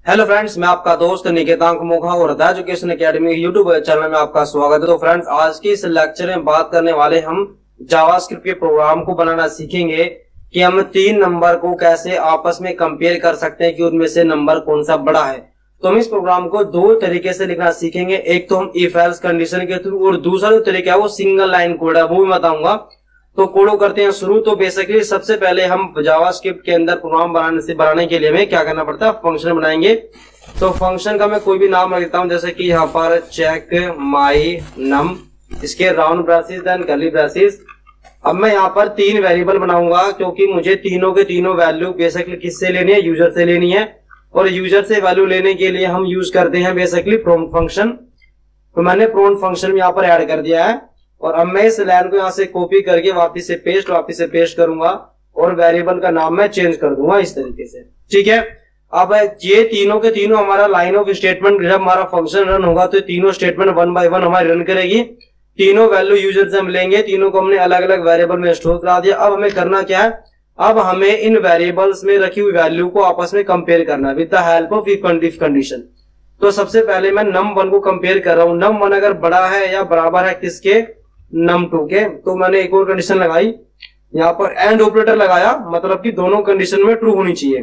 Hello friends, मैं आपका दोस्त निकेतांक मोखा और हृदय एजुकेशन एकेडमी यूट्यूब चैनल में आपका स्वागत है। तो फ्रेंड्स, आज की इस लेक्चर में बात करने वाले हम जावास्क्रिप्ट के प्रोग्राम को बनाना सीखेंगे कि हम 3 नंबर को कैसे आपस में कंपेयर कर सकते हैं कि उनमें से नंबर कौन सा बड़ा है। तो हम इस प्रोग्राम को 2 तरीके से लिखना सीखेंगे। एक तो हम इफ एल्स कंडीशन के थ्रू, और दूसरा जो तरीका है वो सिंगल लाइन कोड है, वो भी बताऊंगा। तो कोड करते हैं शुरू। तो बेसिकली सबसे पहले हम जावास्क्रिप्ट के अंदर प्रोग्राम बनाने के लिए हमें क्या करना पड़ता है, फंक्शन बनाएंगे। तो फंक्शन का मैं कोई भी नाम रख देता हूं, जैसे कि यहाँ पर चेक माई नम, इसके round braces then curly braces. अब मैं यहाँ पर 3 वेरिएबल बनाऊंगा, क्योंकि मुझे तीनों के तीनों वैल्यू बेसिकली किससे लेनी है, यूजर से लेनी है। और यूजर से वैल्यू लेने के लिए हम यूज करते हैं बेसिकली प्रॉम्प्ट फंक्शन। तो मैंने प्रॉम्प्ट फंक्शन यहाँ पर ऐड कर दिया है। और अब मैं इस लाइन को यहाँ से कॉपी करके वापस से पेस्ट करूंगा और वेरिएबल का नाम मैं चेंज कर दूंगा इस तरीके से। ठीक है। अब ये तीनों के तीनों हमारा लाइन ऑफ स्टेटमेंट, जब हमारा फंक्शन रन होगा तो तीनों स्टेटमेंट 1 बाय 1 हमारी रन करेगी। तीनों वैल्यू यूजर से हम लेंगे, तीनों को हमने अलग अलग वेरिएबल में स्टोर करा दिया। अब हमें करना क्या है, अब हमें इन वेरिएबल्स में रखी हुई वैल्यू को आपस में कंपेयर करना with the help of if condition. तो सबसे पहले मैं num1 को कंपेयर कर रहा हूं। num1 अगर बड़ा है या बराबर है किसके, num2 के, तो मैंने एक और कंडीशन लगाई, यहाँ पर एंड ऑपरेटर लगाया, मतलब कि दोनों कंडीशन में ट्रू होनी चाहिए।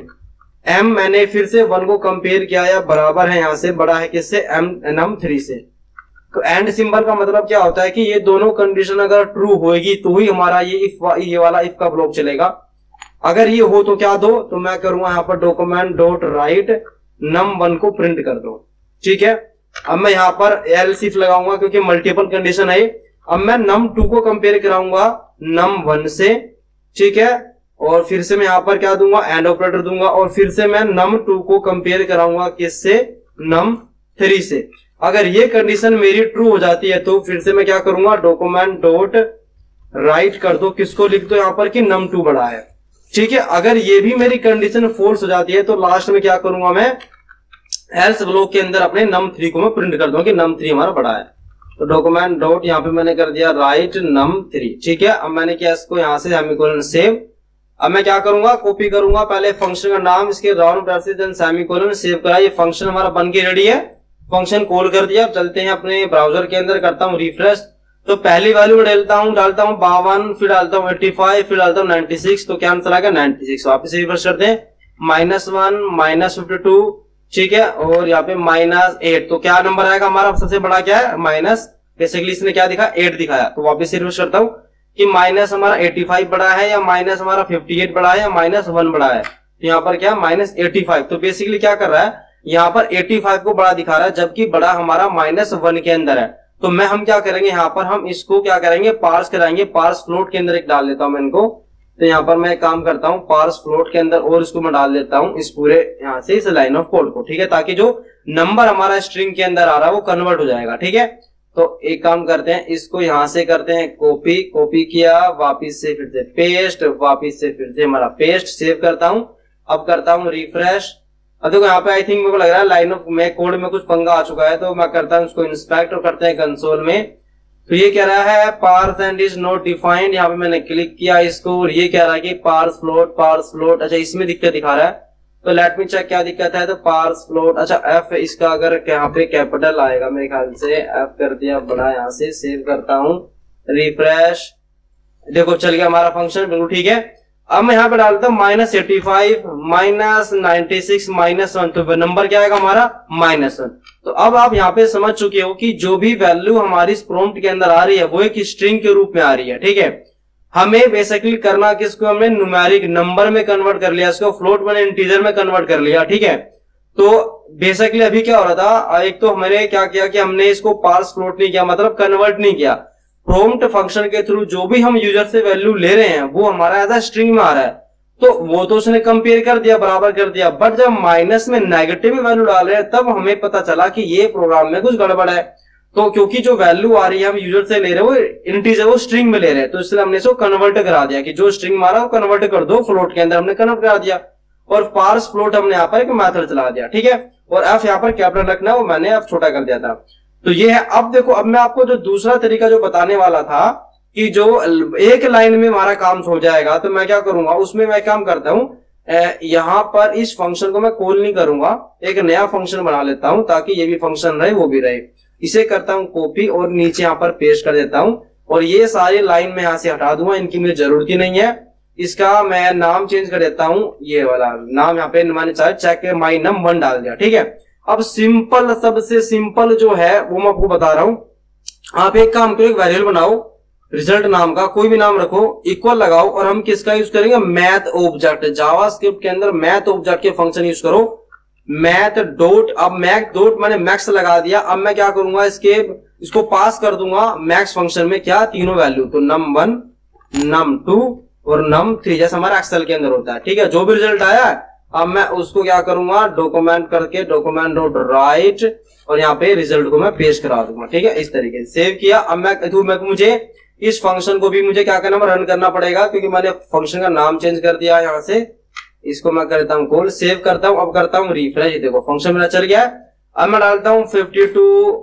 m मैंने फिर से 1 को कंपेयर किया या बराबर है, यहां से बड़ा है किससे, num3 से। तो एंड सिंबल का मतलब क्या होता है कि ये दोनों कंडीशन अगर ट्रू होगी तो ही हमारा ये वाला इफ का ब्लॉक चलेगा। अगर ये हो तो क्या दो, तो मैं करूंगा यहाँ पर डॉक्यूमेंट डॉट राइट num1 को प्रिंट कर दो। ठीक है। अब मैं यहाँ पर एल्स इफ लगाऊंगा, क्योंकि मल्टीपल कंडीशन है। अब मैं num2 को कंपेयर कराऊंगा num1 से। ठीक है। और फिर से मैं यहां पर क्या दूंगा, एंड ऑपरेटर दूंगा। और फिर से मैं num2 को कंपेयर कराऊंगा किससे, num3 से। अगर ये कंडीशन मेरी ट्रू हो जाती है तो फिर से मैं क्या करूंगा, डॉक्यूमेंट डॉट राइट कर दो, किसको लिख दो यहाँ पर कि num2 बड़ा है। ठीक है। अगर ये भी मेरी कंडीशन फॉल्स हो जाती है तो लास्ट में क्या करूंगा, मैं एल्स ब्लॉक के अंदर अपने num3 को मैं प्रिंट कर दूंगा कि num3 हमारा बड़ा है। तो डॉक्यूमेंट डॉट यहाँ पे मैंने कर दिया राइट num3। ठीक है। अब मैंने किया इसको यहाँ से सेमीकोलन सेव। अब मैं क्या करूंगा, कॉपी करूंगा पहले फंक्शन का नाम, इसके round braces then semicolon, save करा। ये फंक्शन हमारा बन के रेडी है, फंक्शन कॉल कर दिया। अब चलते हैं अपने ब्राउजर के अंदर, करता हूँ रिफ्रेश। तो पहली वैल्यू डालता हूँ 52, फिर डालता हूँ 85, फिर डालता हूँ 96। तो क्या आंसर आ गया 96। वापस रिफ्रेश करते हैं, -1 -52। ठीक है। और यहाँ पे -8, तो क्या नंबर आएगा हमारा, सबसे बड़ा क्या है, माइनस। बेसिकली इसने क्या दिखा, 8 दिखाया। तो वापस रिवर्स करता हूँ कि माइनस हमारा 85 बड़ा है या माइनस हमारा 58 बड़ा है या -1 बड़ा है। तो यहाँ पर क्या, -85। तो बेसिकली क्या कर रहा है, यहाँ पर 85 को बड़ा दिखा रहा है, जबकि बड़ा हमारा -1 के अंदर है। तो हम क्या करेंगे, यहाँ पर हम इसको क्या करेंगे, पार्स कराएंगे। पार्स फ्लोट के अंदर एक डाल देता हूं मैं इनको। तो यहाँ पर मैं काम करता हूँ पार्स फ्लोट के अंदर, और इसको मैं डाल देता हूँ इस पूरे यहाँ से इस लाइन ऑफ कोड को। ठीक है। ताकि जो नंबर हमारा स्ट्रिंग के अंदर आ रहा है वो कन्वर्ट हो जाएगा। ठीक है। तो एक काम करते हैं, इसको यहां से करते हैं कॉपी किया, वापिस से फिर से पेस्ट, वापिस से फिर से हमारा पेस्ट, सेव करता हूं। अब करता हूं रिफ्रेश। अब देखो यहाँ पे आई थिंक मेरे को लग रहा है लाइन ऑफ में कोड में कुछ पंगा आ चुका है। तो मैं करता हूं इसको इंस्पेक्ट और करते हैं कंसोल में। तो ये कह रहा है parse end is not defined. यहाँ पे मैंने क्लिक किया इसको, और ये कह रहा है कि पार्स फ्लोट। अच्छा, इसमें दिक्कत दिखा रहा है। तो लेट मी चेक क्या दिक्कत है। तो पार्स फ्लोट, अच्छा एफ, इसका अगर यहाँ पे कैपिटल आएगा मेरे ख्याल से, एफ कर दिया बड़ा, यहाँ से सेव करता हूँ, रिफ्रेश। देखो चल गया हमारा फंक्शन, बिल्कुल ठीक है। अब मैं यहाँ पे डालता हूँ -85, -96, -1। तो नंबर क्या आएगा हमारा, -1। तो अब आप यहाँ पे समझ चुके हो कि जो भी वैल्यू हमारी इस प्रॉम्प्ट के अंदर आ रही है वो एक स्ट्रिंग के रूप में आ रही है। ठीक है। हमें बेसिकली करना किसको, हमने न्यूमेरिक नंबर में कन्वर्ट कर लिया, इसको फ्लोट मैंने इंटीजर में कन्वर्ट कर लिया। ठीक है। तो बेसिकली अभी क्या हो रहा था, एक तो हमने क्या किया कि हमने इसको पार्स फ्लोट नहीं किया, मतलब कन्वर्ट नहीं किया। प्रॉम्प्ट फंक्शन के थ्रू जो भी हम यूजर से वैल्यू ले रहे हैं वो हमारा ऐसा स्ट्रिंग में आ रहा है, तो वो तो उसने कंपेयर कर दिया, बराबर कर दिया। बट जब माइनस में नेगेटिव वैल्यू डाल रहे हैं तब हमें पता चला कि ये प्रोग्राम में कुछ गड़बड़ है। तो क्योंकि जो वैल्यू आ रही है हम यूजर से ले रहे हैं वो इंटीजर, वो स्ट्रिंग में ले रहे हैं, तो इसलिए हमने इसको कन्वर्ट करा दिया कि जो स्ट्रिंग मारा वो कन्वर्ट कर दो फ्लोट के अंदर, हमने कन्वर्ट करा दिया। और पार्स फ्लोट हमने यहाँ पर एक मेथड चला दिया। ठीक है। और एफ यहाँ पर कैपिटल रखना, वो मैंने एफ छोटा कर दिया था। तो ये है। अब देखो, अब मैं आपको जो दूसरा तरीका जो बताने वाला था कि जो एक लाइन में हमारा काम हो जाएगा, तो मैं क्या करूंगा, उसमें मैं काम करता हूं, यहाँ पर इस फंक्शन को मैं कॉल नहीं करूंगा, एक नया फंक्शन बना लेता हूं ताकि ये भी फंक्शन रहे वो भी रहे। इसे करता हूं कॉपी और नीचे यहाँ पर पेस्ट कर देता हूं और ये सारी लाइन में यहाँ से हटा दूंगा, इनकी मुझे जरूरत ही नहीं है। इसका मैं नाम चेंज कर देता हूं, ये वाला नाम यहाँ पे मैंने चाहे चेक माई नम 1 डाल दिया, ठीक है। अब सिंपल, सबसे सिंपल जो है वो मैं आपको बता रहा हूं। आप एक काम करो, एक वेरिएबल बनाओ, रिजल्ट नाम का कोई भी नाम रखो, इक्वल लगाओ और हम किसका यूज करेंगे, मैथ ऑब्जेक्ट। जावास्क्रिप्ट के अंदर मैथ ऑब्जेक्ट के फंक्शन यूज करो, मैथ डॉट। अब मैथ डॉट मैंने मैक्स लगा दिया। अब मैं क्या करूंगा, इसको पास कर दूंगा मैक्स फंक्शन में, क्या, तीनों वैल्यू, तो num1 num2 और num3 जैसा हमारा एक्सेल के अंदर होता है, ठीक है। जो भी रिजल्ट आया अब मैं उसको क्या करूंगा, डॉक्यूमेंट करके डॉक्यूमेंट डॉट राइट और यहाँ पे रिजल्ट को मैं पेस्ट करा दूंगा, ठीक है। इस तरीके से सेव किया। अब मुझे इस फंक्शन को भी मुझे क्या करना, रन करना पड़ेगा क्योंकि मैंने फंक्शन का नाम चेंज कर दिया। यहाँ से इसको मैं करता हूँ कॉल, सेव करता हूँ, अब करता हूँ रिफ्रेश। देखो फंक्शन मेरा चल गया। अब मैं डालता हूँ 52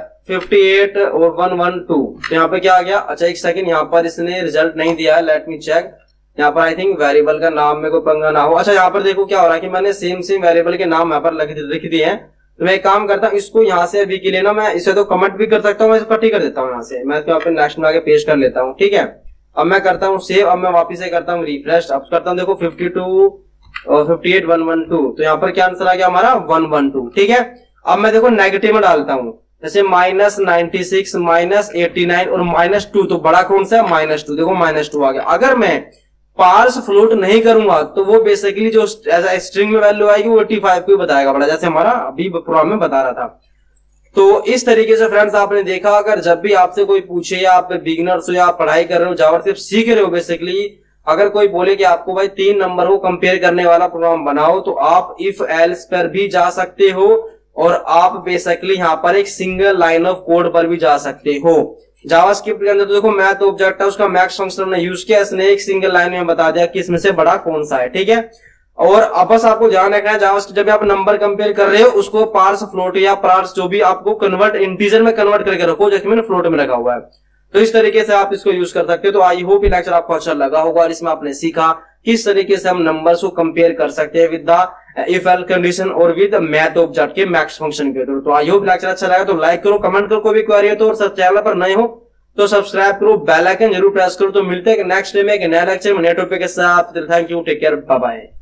58 और 112, तो यहाँ पे क्या आ गया। अच्छा एक सेकंड, यहाँ पर इसने रिजल्ट नहीं दिया है, लेट मी चेक। यहाँ पर आई थिंक वेरिएबल का नाम में कोई पंगा ना हो। अच्छा यहाँ पर देखो क्या हो रहा है कि मैंने सेम वेरिएबल के नाम यहाँ पर लिख दिए हैं। तो मैं एक काम करता हूँ, इसको यहाँ से अभी के लिए ना मैं इसे तो कमेंट भी कर सकता हूँ, मैं कट ही कर देता हूँ यहाँ से, मैं तो यहाँ पे नेक्स्ट में आगे पेस्ट कर लेता हूँ, ठीक है। अब मैं करता हूँ सेव। अब मैं वापिस से करता हूँ रिफ्रेश। अब करता हूँ देखो 52 और 58 112, तो यहाँ पर क्या आंसर आ गया हमारा 112, ठीक है। अब मैं देखो नेगेटिव में डालता हूँ, जैसे -96 -89 और -2, तो बड़ा कौन सा है, -2, देखो -2 आ गया। अगर मैं पार्स फ्लोट नहीं करूंगा तो वो बेसिकली जो स्ट्रिंग में वैल्यू आएगी वो 85 को बताएगा बड़ा, जैसे हमारा अभी प्रोग्राम में बता रहा था। तो इस तरीके से फ्रेंड्स आपने देखा, अगर जब भी आपसे कोई पूछे या आप बिगिनर्स हो या आप पढ़ाई कर रहे हो, जावास्क्रिप्ट सीख रहे हो बेसिकली, अगर कोई बोले कि आपको भाई 3 नंबर को कंपेयर करने वाला प्रोग्राम बनाओ, तो आप इफ एल्स पर भी जा सकते हो और आप बेसिकली यहाँ पर एक सिंगल लाइन ऑफ कोड पर भी जा सकते हो। जावास्क्रिप्ट के अंदर तो देखो मैथ ऑब्जेक्ट है, उसका मैक्स फंक्शन हमने यूज किया, इसने एक सिंगल लाइन में बता दिया कि इसमें से बड़ा कौन सा है, ठीक है। और अब बस आपको ध्यान रखना है, जावास्क्रिप्ट जब आप नंबर कंपेयर कर रहे हो उसको पार्स फ्लोट या पार्स जो भी आपको कन्वर्ट इंटीजर में कन्वर्ट करके रखो, जैसे मैंने फ्लोट में रखा हुआ है। तो इस तरीके से आप इसको यूज कर सकते हो। तो आई होप ये लेक्चर आपको अच्छा लगा होगा और इसमें आपने सीखा किस तरीके से हम नंबर्स को कंपेयर कर सकते हैं with the if else condition और विद मैथ ऑब्जेक्ट के मैक्स फंक्शन के थ्रू। तो आई होप लेक्चर अच्छा लगा, तो लाइक करो, कमेंट करो, कोई भी क्वेरी हो तो, और चैनल पर नए हो तो सब्सक्राइब करो, बेल आइकन जरूर प्रेस करो। तो मिलते हैं नेक्स्ट डे में एक नया लेक्चर में नए टॉपिक के साथ। Thank you, take care, bye bye.